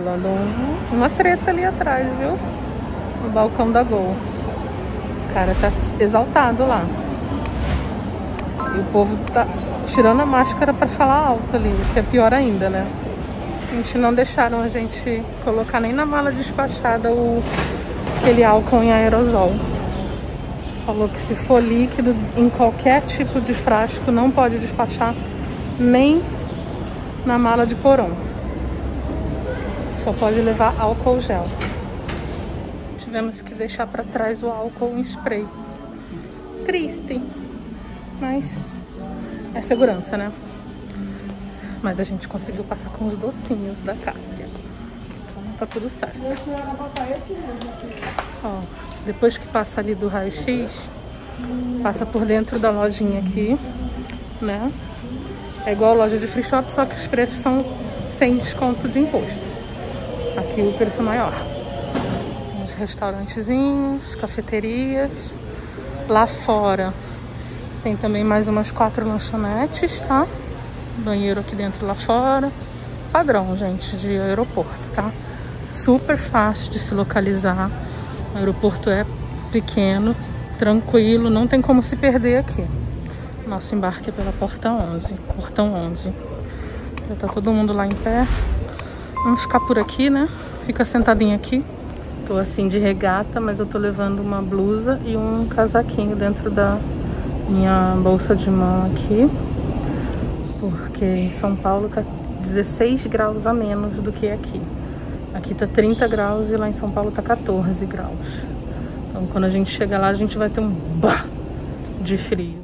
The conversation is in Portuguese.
rolando uma treta ali atrás, viu? No balcão da Gol. O cara tá exaltado lá. E o povo tá tirando a máscara pra falar alto ali, que é pior ainda, né? A gente não deixaram a gente colocar nem na mala despachada aquele álcool em aerosol. Falou que se for líquido em qualquer tipo de frasco não pode despachar nem na mala de porão. Só pode levar álcool gel. Tivemos que deixar para trás o álcool em spray. Triste, mas é segurança, né? Mas a gente conseguiu passar com os docinhos da Cássia. Então tá tudo certo. Ó, depois que passa ali do raio-x, passa por dentro da lojinha aqui, né? É igual a loja de free shop, só que os preços são sem desconto de imposto. Aqui o preço é maior. Uns restaurantezinhos, cafeterias. Lá fora tem também mais umas 4 lanchonetes, tá? Banheiro aqui dentro, lá fora. Padrão, gente, de aeroporto, tá? Super fácil de se localizar. O aeroporto é pequeno, tranquilo, não tem como se perder aqui. Nosso embarque é pela porta 11, portão 11. Já tá todo mundo lá em pé. Vamos ficar por aqui, né? Fica sentadinha aqui. Tô assim de regata, mas eu tô levando uma blusa e um casaquinho dentro da minha bolsa de mão aqui. Porque em São Paulo tá 16 graus a menos do que aqui. Aqui tá 30 graus e lá em São Paulo tá 14 graus. Então quando a gente chegar lá, a gente vai ter um bah de frio.